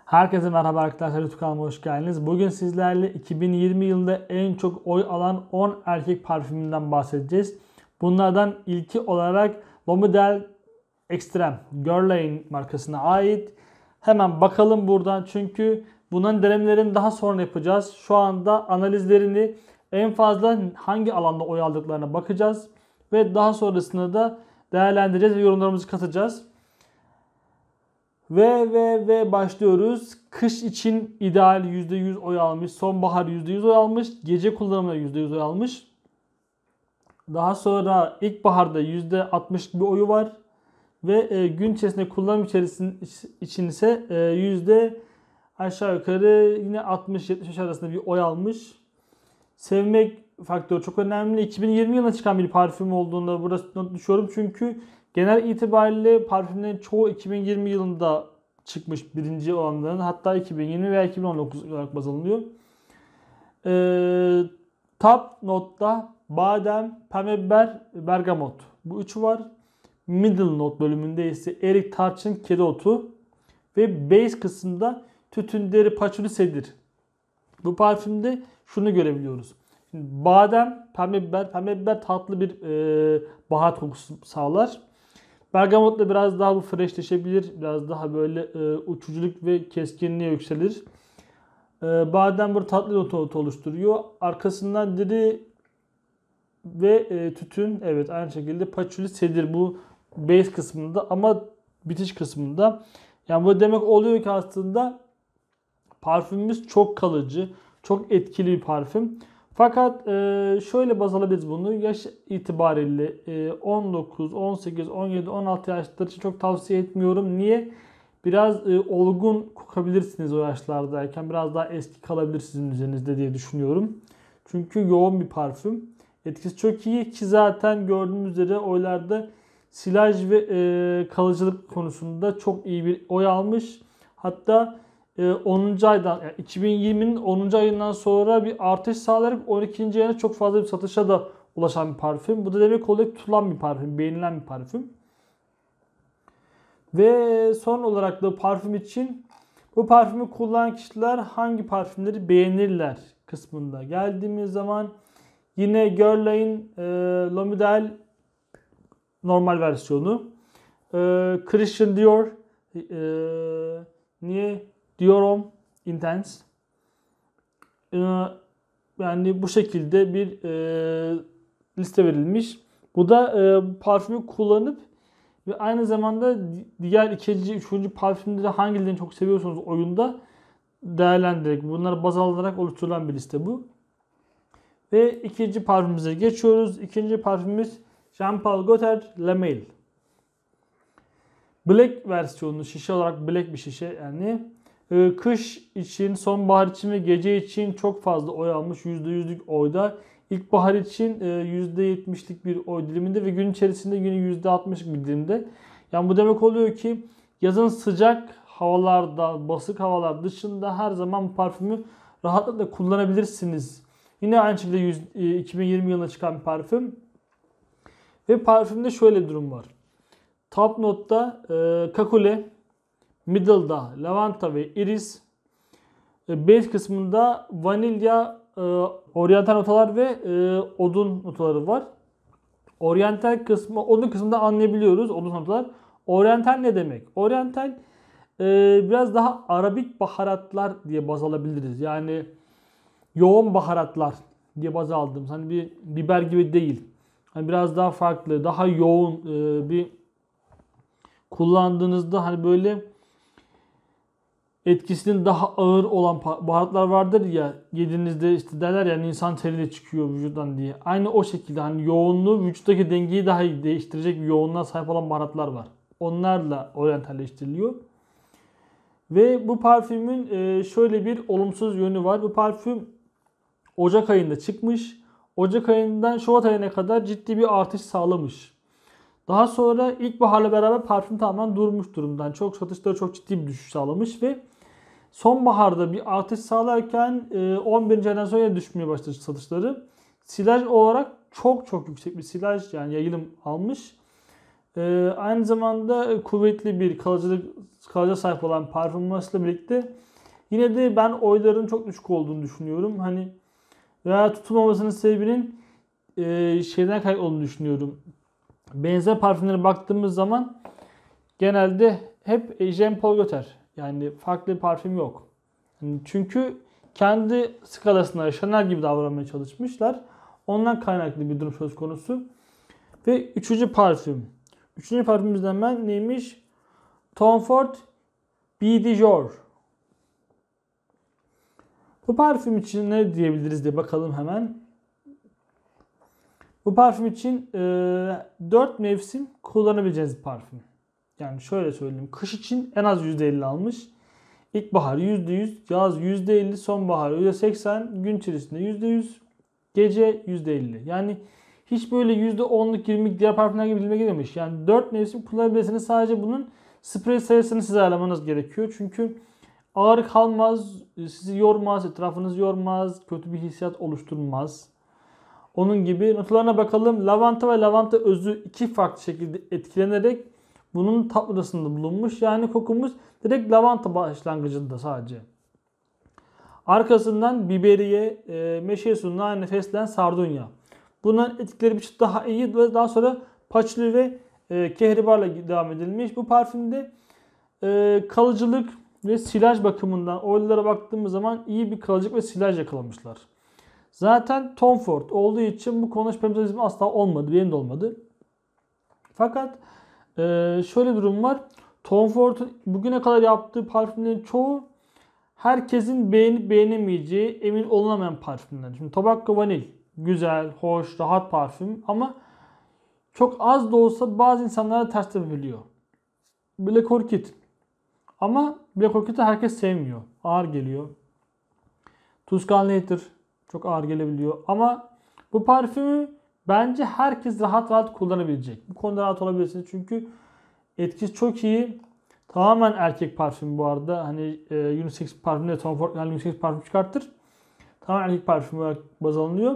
Herkese merhaba arkadaşlar, YouTube kanalıma hoş geldiniz. Bugün sizlerle 2020 yılında en çok oy alan 10 erkek parfümünden bahsedeceğiz. Bunlardan ilki olarak L'Ommedale Extreme Guerlain markasına ait. Hemen bakalım buradan, çünkü bunların denemelerini daha sonra yapacağız. Şu anda analizlerini, en fazla hangi alanda oy aldıklarına bakacağız. Ve daha sonrasında da değerlendireceğiz ve yorumlarımızı katacağız. Ve başlıyoruz. Kış için ideal %100 oy almış. Sonbahar %100 oy almış. Gece kullanımına %100 oy almış. Daha sonra ilkbaharda %60 bir oyu var. Ve gün içerisinde kullanım için ise aşağı yukarı yine 60-70 arasında bir oy almış. Sevmek faktörü çok önemli. 2020 yılında çıkan bir parfüm olduğunda burası not düşüyorum. Çünkü genel itibariyle parfümlerin çoğu 2020 yılında çıkmış birinci olanların. Hatta 2020 veya 2019 olarak baz alınıyor. Top notta badem, pembe biber, bergamot. Bu üçü var. Middle note bölümünde ise erik, tarçın, kedi otu. Ve base kısmında tütün, deri, paçuli, sedir. Bu parfümde şunu görebiliyoruz. Şimdi badem, pembe biber tatlı bir baharat kokusu sağlar. Bergamotla biraz daha bu freshleşebilir. Biraz daha böyle uçuculuk ve keskinliğe yükselir. Badem bir tatlı notu oluşturuyor. Arkasından deri ve tütün. Evet, aynı şekilde paçuli, sedir bu base kısmında, ama bitiş kısmında. Yani bu demek oluyor ki aslında parfümümüz çok kalıcı, çok etkili bir parfüm. Fakat şöyle baz alabiliriz bunu. Yaş itibariyle 19, 18, 17, 16 yaşları için çok tavsiye etmiyorum. Niye? Biraz olgun kokabilirsiniz o yaşlardayken. Biraz daha eski kalabilir sizin üzerinizde diye düşünüyorum. Çünkü yoğun bir parfüm. Etkisi çok iyi ki zaten gördüğünüz üzere oylarda silaj ve kalıcılık konusunda çok iyi bir oy almış. Hatta 10. aydan, yani 2020'nin 10. ayından sonra bir artış sağlayarak 12. ayına çok fazla bir satışa da ulaşan bir parfüm. Bu da demek oluyor tutulan bir parfüm, beğenilen bir parfüm. Ve son olarak da parfüm için, bu parfümü kullanan kişiler hangi parfümleri beğenirler kısmında geldiğimiz zaman yine Guerlain L'Ommedale normal versiyonu, Christian Dior niye Dior Homme Intense, yani bu şekilde bir liste verilmiş. Bu da parfümü kullanıp ve aynı zamanda diğer ikinci, üçüncü parfümleri hangilerini çok seviyorsanız oyunda değerlendirerek, bunları baz alarak oluşturulan bir liste bu. Ve ikinci parfümümüze geçiyoruz. İkinci parfümümüz Jean Paul Gaultier La Mail. Black versiyonu, şişe olarak black bir şişe yani. Kış için, sonbahar için ve gece için çok fazla oy almış. %100'lük oyda. İlkbahar için %70'lik bir oy diliminde ve gün içerisinde yine %60'lık bir dilimde. Yani bu demek oluyor ki yazın sıcak havalarda, basık havalar dışında her zaman bu parfümü rahatlıkla kullanabilirsiniz. Yine aynı şekilde 2020 yılında çıkan bir parfüm. Ve parfümde şöyle bir durum var. Top notta kakule, middle'da lavanta ve iris, base kısmında vanilya, oryantal notalar ve odun notaları var. Oryantal kısmı, odun kısmında anlayabiliyoruz odun notalar. Oryantal ne demek? Oryantal biraz daha arabik baharatlar diye baz alabiliriz. Yani yoğun baharatlar diye baz aldım. Hani bir biber gibi değil. Hani biraz daha farklı, daha yoğun bir kullandığınızda hani böyle etkisinin daha ağır olan baharatlar vardır ya, yediğinizde işte derler ya insan teriyle çıkıyor vücuttan diye. Aynı o şekilde hani yoğunluğu, vücuttaki dengeyi daha iyi değiştirecek bir yoğunluğa sahip olan baharatlar var. Onlarla oryantalleştiriliyor. Ve bu parfümün şöyle bir olumsuz yönü var. Bu parfüm Ocak ayında çıkmış. Ocak ayından Şubat ayına kadar ciddi bir artış sağlamış. Daha sonra ilkbaharla beraber parfüm tamamen durmuş durumdan. Çok satışları çok ciddi bir düşüş sağlamış ve sonbaharda bir artış sağlarken 11. aydan sonra düşmeye başladı satışları. Silaj olarak çok yüksek bir silaj, yani yayılım almış. Aynı zamanda kuvvetli bir kalıcıya sahip olan parfüm olmasıyla birlikte yine de ben oyların çok düşük olduğunu düşünüyorum. Hani veya tutulmamasının sebebinin şeyden kaynaklı olduğunu düşünüyorum. Benzer parfümlere baktığımız zaman genelde hep Jean Paul Gaultier. Yani farklı bir parfüm yok. Yani çünkü kendi skalasında Chanel gibi davranmaya çalışmışlar. Ondan kaynaklı bir durum söz konusu. Ve üçüncü parfüm. Üçüncü parfümümüzden ben neymiş? Tom Ford Be de Jour. Bu parfüm için ne diyebiliriz diye bakalım hemen. Bu parfüm için 4 mevsim kullanabileceğiniz bir parfüm. Yani şöyle söyleyeyim. Kış için en az %50 almış. İlkbahar %100, yaz %50, sonbahar %80, gün içerisinde %100, gece %50. Yani hiç böyle %10'luk 20'lik diğer parfümler gibi dilime gelmemiş. Yani 4 mevsim kullanabilirsiniz. Sadece bunun sprey sayısını size ayarlamanız gerekiyor. Çünkü ağır kalmaz, sizi yormaz, etrafınızı yormaz, kötü bir hissiyat oluşturmaz. Onun gibi notalarına bakalım. Lavanta ve lavanta özü iki farklı şekilde etkilenerek bunun tatlıdasında bulunmuş. Yani kokumuz direkt lavanta başlangıcında sadece. Arkasından biberiye, meşe suyu, nane, fesleğen, sardunya. Bunların etkileri bir çıt daha iyi ve daha sonra patchouli ve kehribarla devam edilmiş. Bu parfümde kalıcılık ve silaj bakımından oil'lara baktığımız zaman iyi bir kalıcılık ve silaj yakalamışlar. Zaten Tom Ford olduğu için bu konuda şüphemizm asla olmadı. Benim de olmadı. Fakat şöyle bir durum var. Tom Ford'un bugüne kadar yaptığı parfümlerin çoğu herkesin beğenip beğenemeyeceği emin olunamayan parfümler. Şimdi Tobacco Vanille güzel, hoş, rahat parfüm ama çok az da olsa bazı insanlara ters tepebiliyor. Black Orchid. Ama Black Orchid'i herkes sevmiyor. Ağır geliyor. Tuscan Leather çok ağır gelebiliyor. Ama bu parfümü bence herkes rahat rahat kullanabilecek. Bu konuda rahat olabilirsiniz. Çünkü etkisi çok iyi. Tamamen erkek parfüm bu arada. Hani unisex parfümde Tom Ford yani unisex parfüm çıkartır. Tamamen erkek parfüm olarak baz alınıyor.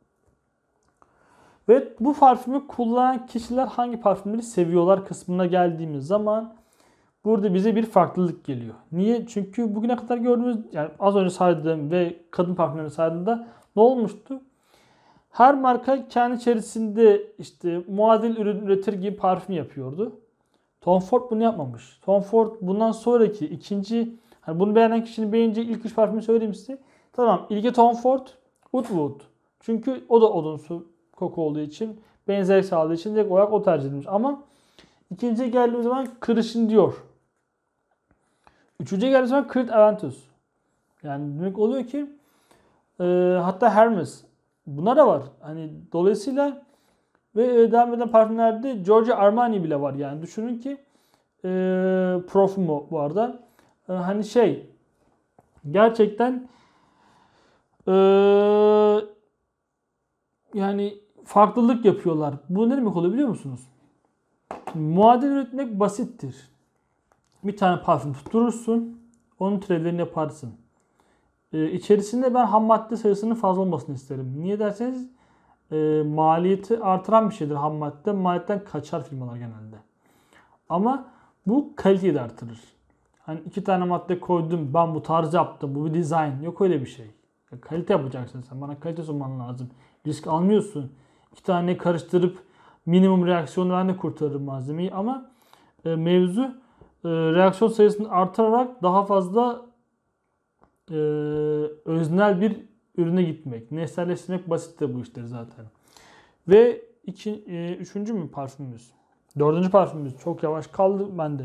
Ve bu parfümü kullanan kişiler hangi parfümleri seviyorlar kısmına geldiğimiz zaman burada bize bir farklılık geliyor. Niye? Çünkü bugüne kadar gördüğümüz, yani az önce saydığım ve kadın parfümlerini saydığımda ne olmuştu? Her marka kendi içerisinde işte muadil ürün üretir gibi parfüm yapıyordu. Tom Ford bunu yapmamış. Tom Ford bundan sonraki ikinci, hani bunu beğenen kişinin beğeneceği ilk üç parfümü söyleyeyim size. Tamam, ilki Tom Ford, Oud Wood. Çünkü o da odunsu koku olduğu için, benzerlik sağladığı için direkt olarak o tercih edilmiş. Ama ikinciye geldiğimiz zaman Christian Dior. Üçüncüye geldiğimiz zaman Creed Aventus. Yani demek oluyor ki hatta Hermes. Bunlar da var. Hani dolayısıyla ve devam eden parfümlerde Giorgio Armani bile var. Yani düşünün ki Profumo bu arada. Hani şey gerçekten yani farklılık yapıyorlar. Bu ne demek oluyor biliyor musunuz? Muadil üretmek basittir. Bir tane parfüm tutturursun. Onun türevlerini yaparsın. İçerisinde ben ham madde sayısının fazla olmasını isterim. Niye derseniz maliyeti artıran bir şeydir ham madde. Maliyetten kaçar firmalar genelde. Ama bu kaliteyi de artırır. Hani iki tane madde koydum, ben bu tarz yaptım, bu bir dizayn. Yok öyle bir şey. Kalite yapacaksın sen. Bana kalite sunman lazım. Risk almıyorsun. İki tane karıştırıp minimum reaksiyonu ben de kurtarırım malzemeyi ama mevzu reaksiyon sayısını artırarak daha fazla öznel bir ürüne gitmek. Nesnelleştirmek basit de bu işleri zaten. Ve üçüncü mü parfümümüz? Dördüncü parfümümüz. Çok yavaş kaldı bende.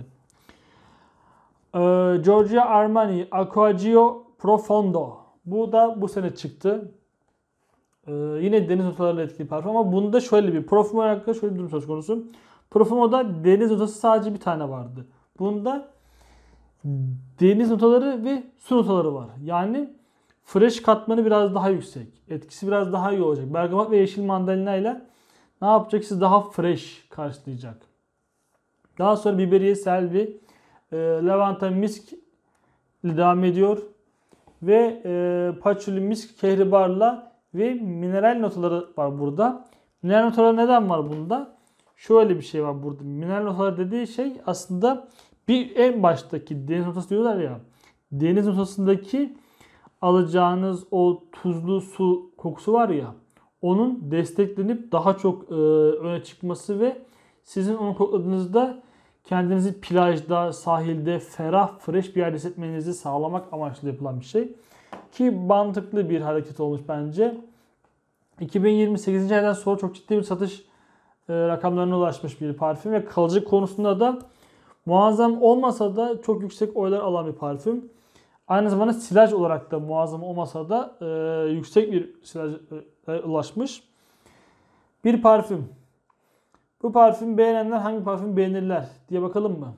Giorgio Armani Acquaggio Profondo. Bu da bu sene çıktı. Yine deniz notalarıyla etkili parfüm ama bunda şöyle bir Profumo hakkında şöyle bir durum söz konusu. Profumo'da deniz notası sadece bir tane vardı. Bunda deniz notaları ve su notaları var. Yani fresh katmanı biraz daha yüksek. Etkisi biraz daha iyi olacak. Bergamot ve yeşil mandalina ile ne yapacak? Sizi daha fresh karşılayacak. Daha sonra biberiye, selvi, lavanta, misk ile devam ediyor. Ve patchouli, misk, kehribarla ve mineral notaları var burada. Mineral notaları neden var bunda? şöyle bir şey var burada. Mineral notalar dediği şey aslında bir en baştaki deniz notası diyorlar ya. Deniz notasındaki alacağınız o tuzlu su kokusu var ya. Onun desteklenip daha çok öne çıkması ve sizin onu kokladığınızda kendinizi plajda, sahilde, ferah, fresh bir yerde hissetmenizi sağlamak amaçlı yapılan bir şey. Ki mantıklı bir hareket olmuş bence. 2028. aydan sonra çok ciddi bir satış rakamlarına ulaşmış bir parfüm ve kalıcı konusunda da muazzam olmasa da çok yüksek oylar alan bir parfüm. Aynı zamanda silaj olarak da muazzam olmasa da yüksek bir silaja ulaşmış bir parfüm. Bu parfüm beğenenler hangi parfüm beğenirler diye bakalım mı?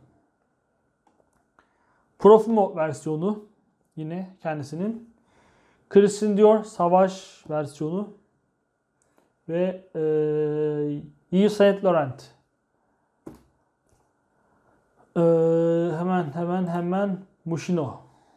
Profumo versiyonu yine kendisinin. Christian Dior Sauvage versiyonu ve Yves Saint Laurent. Hemen Moschino.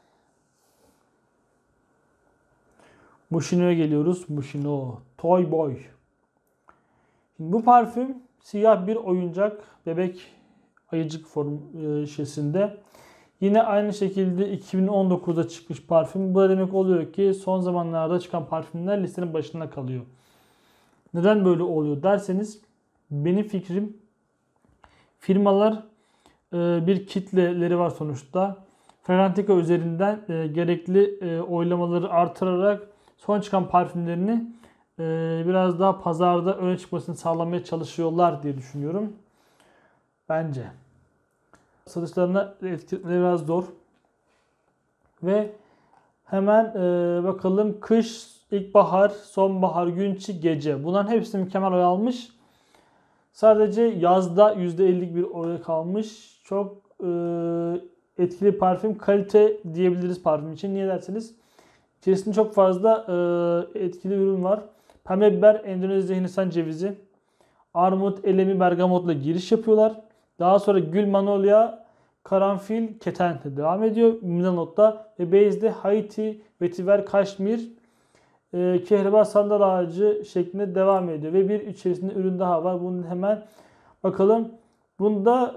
Moschino'ya geliyoruz. Moschino. Toy Boy. Şimdi bu parfüm siyah bir oyuncak bebek ayıcık form şişesinde. Yine aynı şekilde 2019'da çıkmış parfüm. Bu da demek oluyor ki son zamanlarda çıkan parfümler listenin başında kalıyor. Neden böyle oluyor derseniz benim fikrim firmalar bir kitleleri var sonuçta. Fragrantica üzerinden gerekli oylamaları artırarak son çıkan parfümlerini biraz daha pazarda öne çıkmasını sağlamaya çalışıyorlar diye düşünüyorum. Bence. Satışlarına etkileri biraz zor. Ve hemen bakalım kış, ilkbahar, sonbahar, gün içi, gece. Bunların hepsi mükemmel oy almış. Sadece yazda %50'lik bir oy kalmış. Çok etkili parfüm. Kalite diyebiliriz parfüm için. Niye derseniz içerisinde çok fazla etkili ürün var. Pembe biber, Endonezya Hindistan cevizi, armut, elemi, bergamotla giriş yapıyorlar. Daha sonra gül, manolya, karanfil, keten devam ediyor. Mineral notta ve base'de Haiti, vetiver, kaşmir, kehribar, sandal ağacı şeklinde devam ediyor. Ve bir içerisinde ürün daha var. Bunu hemen bakalım. Bunda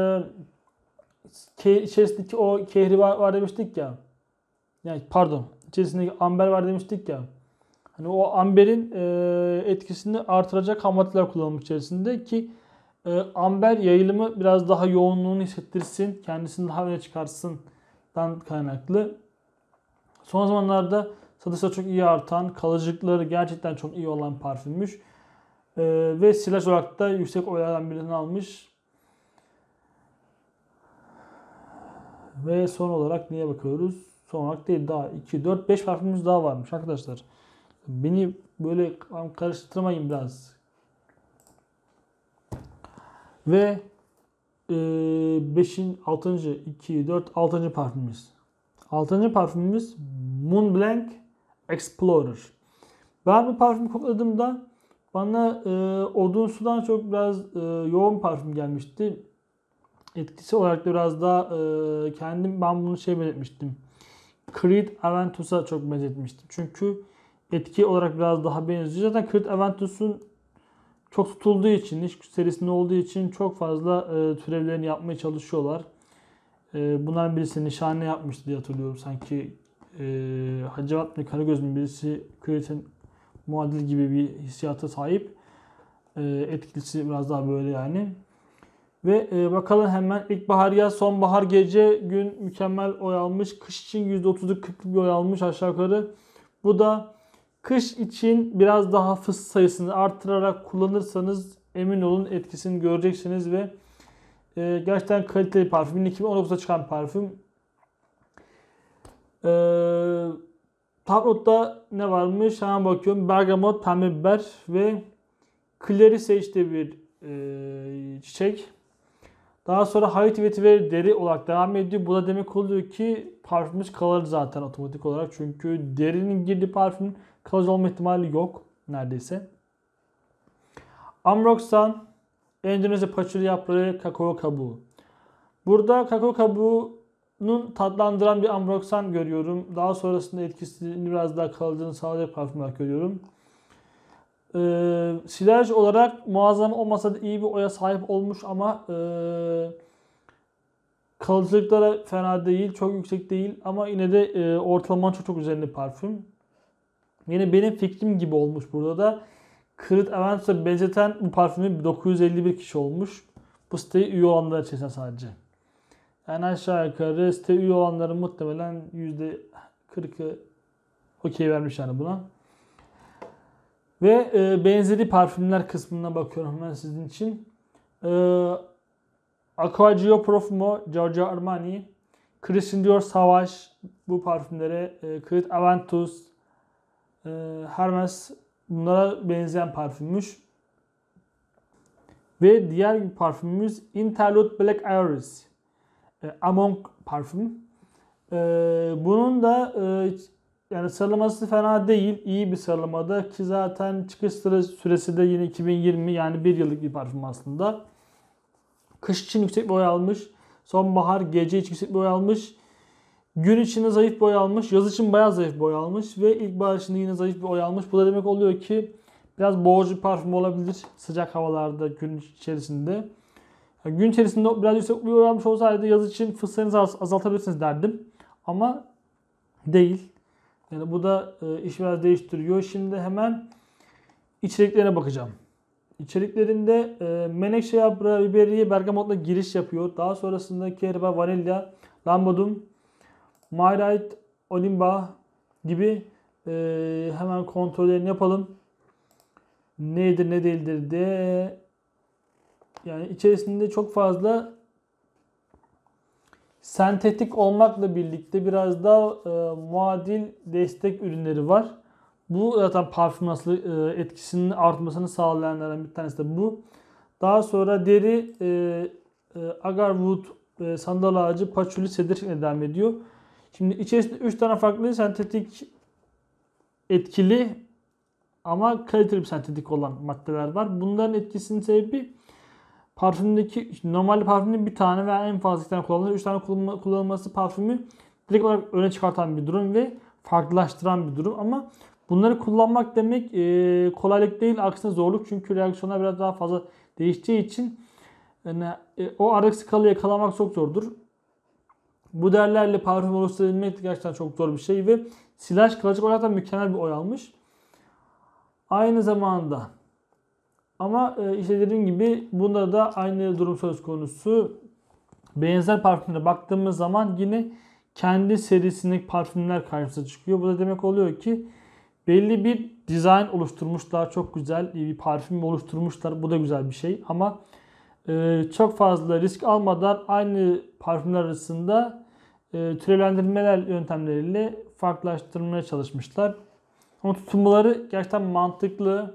içerisindeki o kehribar var demiştik ya. Yani pardon. İçerisindeki amber var demiştik ya. Hani o amberin etkisini artıracak ham maddeler kullanılmış içerisinde ki amber yayılımı biraz daha yoğunluğunu hissettirsin, kendisini daha öne çıkarsından kaynaklı. Son zamanlarda satışta çok iyi artan, kalıcılıkları gerçekten çok iyi olan parfümmüş. Ve silaj olarak da yüksek oylardan birini almış. Ve son olarak neye bakıyoruz? Son olarak değil, daha 2, 4, 5 parfümümüz daha varmış arkadaşlar. Beni böyle karıştırmayın biraz. Ve 5'in 6. 2, 4, 6. parfümümüz. 6. parfümümüz Montblanc Explorer. Ben bu parfümü kokladığımda bana odun sudan çok biraz yoğun parfüm gelmişti. Etkisi olarak da biraz daha ben bunu benzetmiştim. Creed Aventus'a çok benzetmiştim. Çünkü etki olarak biraz daha benziyor. Zaten Creed Aventus'un çok tutulduğu için, iş serisinde olduğu için çok fazla türevlerini yapmaya çalışıyorlar. Bunların birisi Nişane yapmıştı diye hatırlıyorum. Sanki Hacivat ve Karagöz'ün birisi Creed'in muadil gibi bir hissiyata sahip. Etkisi biraz daha böyle yani. Ve bakalım hemen ilkbahar, yaz, sonbahar, gece, gün mükemmel oy almış. Kış için %30'luk 40'lık bir oy almış aşağı yukarı. Bu da kış için biraz daha fıs sayısını artırarak kullanırsanız emin olun etkisini göreceksiniz ve gerçekten kaliteli parfüm. 2019'da çıkan parfüm. Top note'da ne varmış? Hemen bakıyorum. Bergamot, pembe biber ve Clary Sage'de bir çiçek. Daha sonra Haiti vetiver deri olarak devam ediyor. Bu da demek oluyor ki parfümümüz kalıcı zaten otomatik olarak. Çünkü derinin girdiği parfüm kalıcı olma ihtimali yok neredeyse. Amroxan, Endonezya paçuli yaprağı, kakao kabuğu. Burada kakao kabuğunun tatlandıran bir Amroxan görüyorum. Daha sonrasında etkisini biraz daha kalıcılığını sağlayacak parfüm olarak görüyorum. Silaj olarak muazzam olmasa da iyi bir oya sahip olmuş ama kalıcılıkları fena değil, çok yüksek değil ama yine de ortalamanın çok çok üzerinde parfüm. Yine benim fikrim gibi olmuş burada da. Creed Aventus'a benzeten bu parfümü 951 kişi olmuş. Bu siteye üye olanlar içerisinde sadece. Yani aşağı yukarı siteye üye olanların muhtemelen %40'ı okey vermiş yani buna. Ve benzeri parfümler kısmına bakıyorum hemen sizin için. Acquaggio Profumo, Giorgio Armani, Christian Dior Sauvage bu parfümlere, Creed Aventus, Hermes bunlara benzeyen parfümmüş. Ve diğer bir parfümümüz Interlude Black Iris. Among parfüm. Bunun da yani sıralaması fena değil. İyi bir sıralamada ki zaten çıkış süresi de yine 2020 yani bir yıllık bir parfüm aslında. Kış için yüksek bir oy almış. Sonbahar, gece için yüksek bir oy almış. Gün içinde zayıf bir oy almış. Yaz için bayağı zayıf bir oy almış. Ve ilkbahar içinde yine zayıf bir oy almış. Bu da demek oluyor ki biraz boğucu bir parfüm olabilir sıcak havalarda gün içerisinde. Yani gün içerisinde biraz yüksek bir oy almış olsaydı yaz için fıstığınızı azaltabilirsiniz derdim. Ama değil. Yani bu da işi biraz değiştiriyor. Şimdi hemen içeriklerine bakacağım. İçeriklerinde menekşe yaprağı, biberiye, bergamotla giriş yapıyor. Daha sonrasında kehribar, vanilya, lambadum, mayrite, olimba gibi hemen kontrollerini yapalım. Nedir ne değildir de yani içerisinde çok fazla sentetik olmakla birlikte biraz da muadil destek ürünleri var. Bu zaten parfüm aslı etkisinin artmasını sağlayanlardan bir tanesi de bu. Daha sonra deri, agarwood, sandal ağacı, paçuli, sedir devam ediyor. Şimdi içerisinde 3 tane farklı sentetik etkili ama kaliteli bir sentetik olan maddeler var. Bunların etkisinin sebebi parfümdeki normalde parfümün bir tane veya en fazla 2 tane kullanılır. 3 tane kullanılması parfümü direkt olarak öne çıkartan bir durum ve farklılaştıran bir durum. Ama bunları kullanmak demek kolaylık değil, aksine zorluk. Çünkü reaksiyonlar biraz daha fazla değiştiği için yani, o aradaki skalayı yakalamak çok zordur. Bu değerlerle parfüm oluşturabilmek gerçekten çok zor bir şey ve silaj kalıcı olarak da mükemmel bir oy almış. Aynı zamanda ama işte dediğim gibi bunda da aynı durum söz konusu. Benzer parfümlere baktığımız zaman yine kendi serisindeki parfümler karşımıza çıkıyor. Bu da demek oluyor ki belli bir dizayn oluşturmuşlar. Çok güzel bir parfüm oluşturmuşlar. Bu da güzel bir şey. Ama çok fazla risk almadan aynı parfümler arasında türevlendirmeler yöntemleriyle farklılaştırmaya çalışmışlar. Ama tutumları gerçekten mantıklı.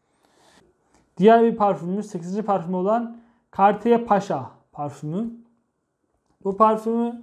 Diğer bir parfümümüz 8. parfümü olan Cartier Paşa parfümü. Bu parfümü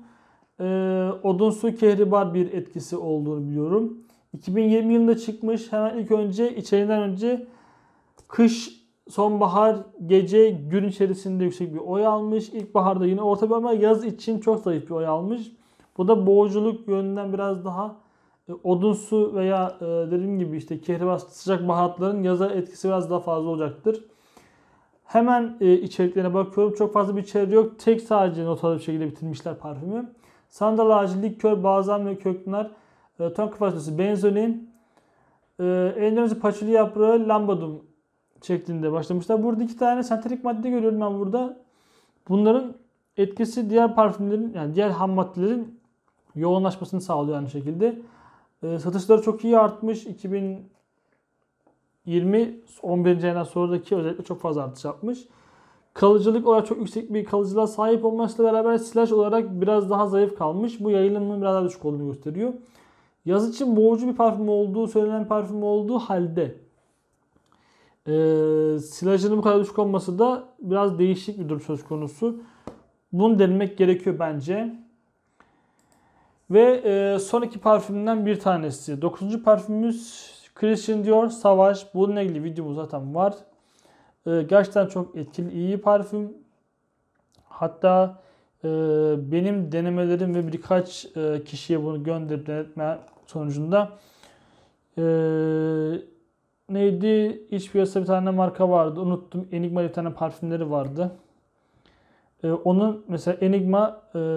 odunsu kehribar bir etkisi olduğunu biliyorum. 2020 yılında çıkmış. Hemen ilk önce içeriğinden önce kış, sonbahar, gece, gün içerisinde yüksek bir oy almış. İlkbaharda yine orta bir ama yaz için çok zayıf bir oy almış. Bu da boğuculuk yönünden biraz daha odunsu veya dediğim gibi işte kehribar sıcak baharatların yaza etkisi biraz daha fazla olacaktır. Hemen içeriklerine bakıyorum. Çok fazla bir içeriği yok. Tek sadece notalı bir şekilde bitirmişler parfümü. Sandal ağacı, likör, balzam ve kökler, ton kapasitesi, benzolin, Endonezya paçuli yaprağı, lambadum şeklinde başlamışlar. Burada 2 tane sentetik madde görüyorum ben burada. Bunların etkisi diğer parfümlerin yani diğer ham maddelerin yoğunlaşmasını sağlıyor aynı şekilde. Satışları çok iyi artmış. 2020 11. aydan sonraki özellikle çok fazla artış yapmış. Kalıcılık olarak çok yüksek bir kalıcılığa sahip olmasıyla beraber silaj olarak biraz daha zayıf kalmış. Bu yayılımının biraz daha düşük olduğunu gösteriyor. Yaz için boğucu bir parfüm olduğu söylenen parfüm olduğu halde silajının bu kadar düşük olması da biraz değişik bir durum söz konusu. Bunu denemek gerekiyor bence. Ve son iki parfümden bir tanesi. 9. parfümümüz Christian Dior Sauvage. Bununla ilgili videomuz zaten var. Gerçekten çok etkili, iyi bir parfüm. Hatta benim denemelerim ve birkaç kişiye bunu gönderip denetme sonucunda neydi? İç piyasada bir tane marka vardı. Unuttum. Enigma bir tane parfümleri vardı. Onun mesela Enigma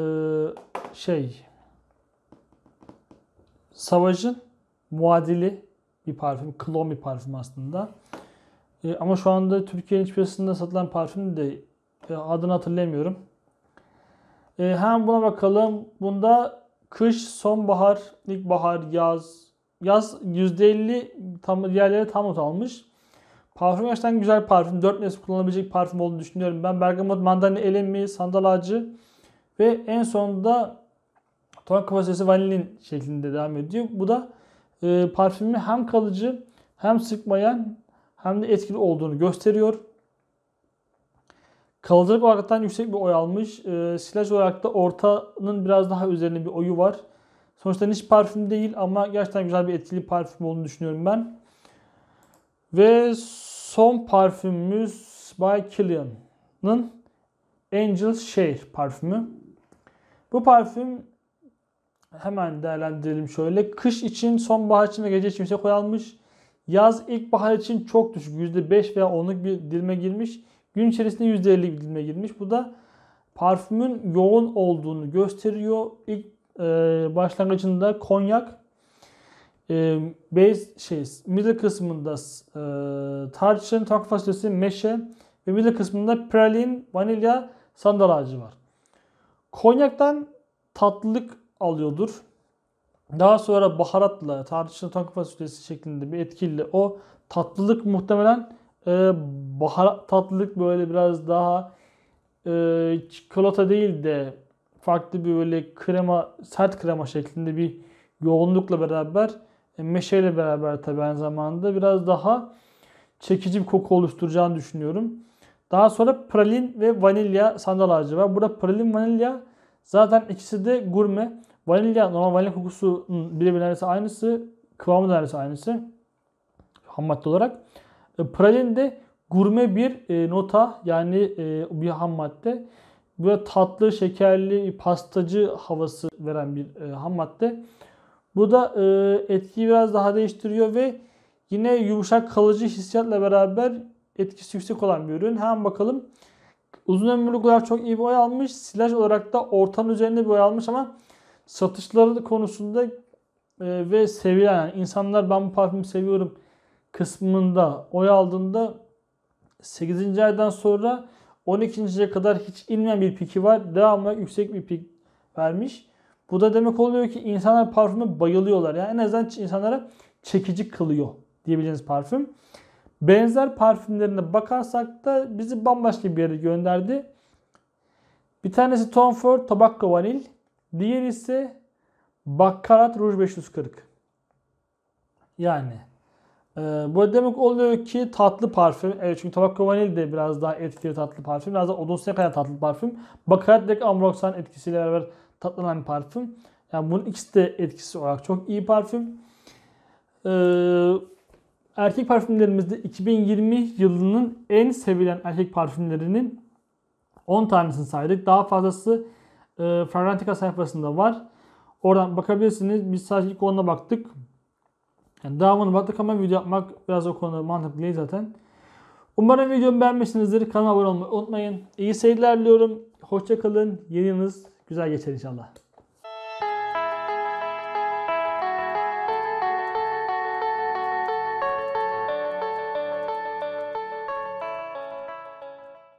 Savage'ın muadili bir parfüm. Klon bir parfüm aslında. Ama şu anda Türkiye'nin iç piyasasında satılan parfüm de adını hatırlayamıyorum. Hemen buna bakalım. Bunda kış, sonbahar, ilkbahar, yaz. Yaz %50 tam, diğerleri tam not almış. Parfüm gerçekten güzel parfüm. 4 mevsim kullanılabilecek parfüm olduğunu düşünüyorum. Ben bergamot, mandalina, elemi, sandal ağacı ve en sonunda ton kapasitesi vanilin şeklinde devam ediyor. Bu da parfümün hem kalıcı hem sıkmayan hem de etkili olduğunu gösteriyor. Kalıcılık olaraktan yüksek bir oy almış. Silaj olarak da ortanın biraz daha üzerinde bir oyu var. Sonuçta niş parfüm değil ama gerçekten güzel bir etkili parfüm olduğunu düşünüyorum ben. Ve son parfümümüz By Kilian'ın Angel Share parfümü. Bu parfüm hemen değerlendirelim şöyle. Kış için, sonbahar için ve gece için yüksek oy almış. Yaz, ilkbahar için çok düşük. %5 veya 10'luk bir dilime girmiş. Gün içerisinde %50 bir dilime girmiş. Bu da parfümün yoğun olduğunu gösteriyor. İlk başlangıcında konyak, middle kısmında tarçın, tok fasulyesi, meşe ve middle kısmında pralin, vanilya, sandal ağacı var. Konyaktan tatlılık alıyordur. Daha sonra baharatla, tarçın, tok fasulyesi şeklinde bir etkili o tatlılık muhtemelen baharat tatlılık böyle biraz daha çikolata değil de farklı bir böyle krema, sert krema şeklinde bir yoğunlukla beraber meşeyle beraber tabi aynı zamanda biraz daha çekici bir koku oluşturacağını düşünüyorum. Daha sonra pralin ve vanilya sandal ağacı var. Burada pralin vanilya zaten ikisi de gurme. Vanilya normal vanilya kokusunun birebir neredeyse aynısı. Kıvamı da neredeyse aynısı. Ham madde olarak. Pralin de gurme bir nota yani bir ham madde. Böyle tatlı, şekerli, pastacı havası veren bir ham madde. Bu da etkiyi biraz daha değiştiriyor ve yine yumuşak kalıcı hissiyatla beraber etkisi yüksek olan bir ürün. Hemen bakalım. Uzun ömürlük olarak çok iyi bir oy almış. Silaj olarak da ortanın üzerinde bir oy almış ama satışları konusunda ve sevilen yani insanlar ben bu parfümü seviyorum kısmında oy aldığında 8. aydan sonra 12.ye kadar hiç inmeyen bir piki var. Devamlı yüksek bir pik vermiş. Bu da demek oluyor ki insanlar parfüme bayılıyorlar. Yani en azından insanlara çekici kılıyor diyebileceğiniz parfüm. Benzer parfümlerine bakarsak da bizi bambaşka bir yere gönderdi. Bir tanesi Tom Ford Tobacco Vanil. Diğeri ise Baccarat Rouge 540. Yani bu demek oluyor ki tatlı parfüm. Evet çünkü Tobacco Vanil de biraz daha etkili tatlı parfüm. Biraz da odunsuya kadar tatlı parfüm. Baccarat direkt Ambroxan etkisiyle beraber tatlanan bir parfüm. Yani bunun ikisi de etkisi olarak çok iyi parfüm. Erkek parfümlerimizde 2020 yılının en sevilen erkek parfümlerinin 10 tanesini saydık. Daha fazlası Fragrantica sayfasında var. Oradan bakabilirsiniz. Biz sadece ilk 10'una baktık. Yani devamını baktık ama video yapmak biraz o konuda mantıklı değil zaten. Umarım videomu beğenmişsinizdir. Kanalıma abone olmayı unutmayın. İyi seyirler diliyorum. Hoşça kalın. Yeni yılınız güzel geçer inşallah.